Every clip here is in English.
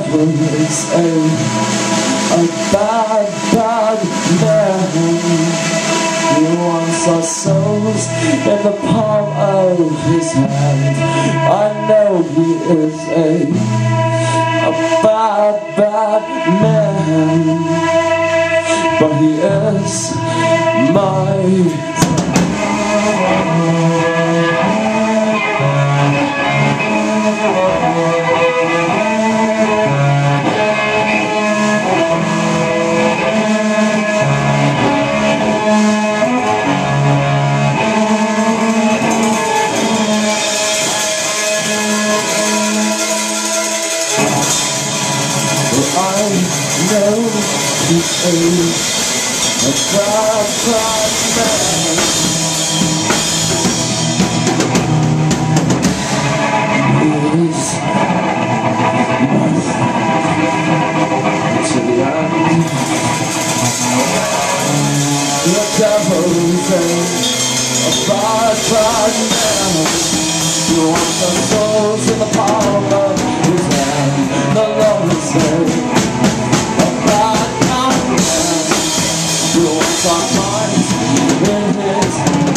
was a bad, bad man. He wants our souls in the palm of his hand. I know he is a bad, bad man, but he is my I know he's a bad, bad man. He is my friend to the end. The devil's a bad, bad man. He wants our souls in the palm of his hand. The Lord is a bad, bad man. He wants our minds in his hand.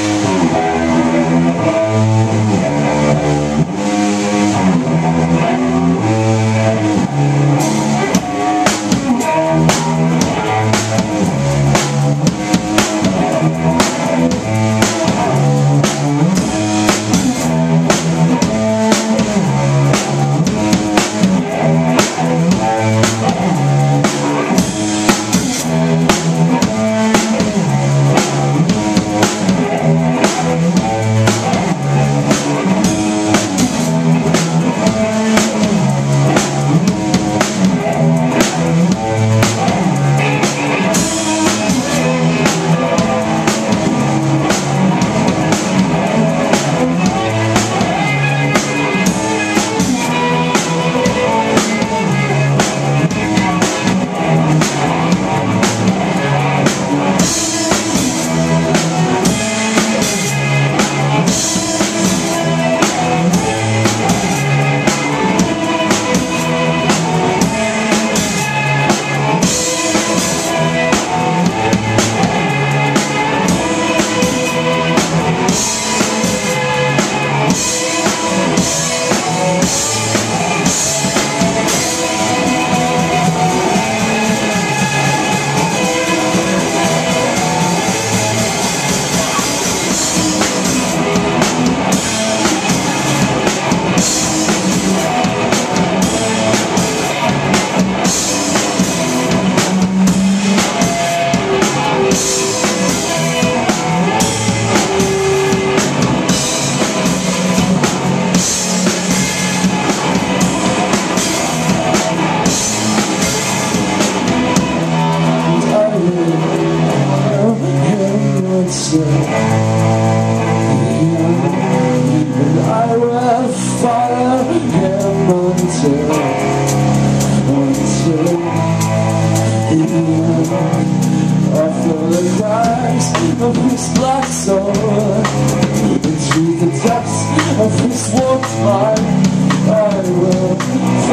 And I will follow him until the end. I feel the cries of his black soul into the depths of his warped mind. I will